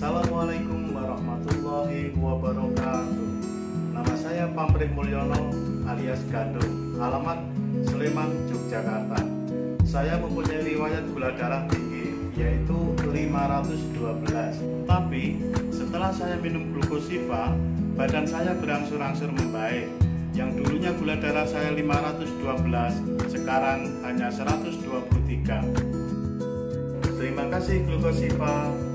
Assalamualaikum warahmatullahi wabarakatuh. Nama saya Pamrih Mulyono alias Gandum, alamat Sleman, Yogyakarta. Saya mempunyai riwayat gula darah tinggi, yaitu 512. Tapi setelah saya minum glukosiva, badan saya berangsur-angsur membaik. Yang dulunya gula darah saya 512, sekarang hanya 123. Terima kasih glukosiva.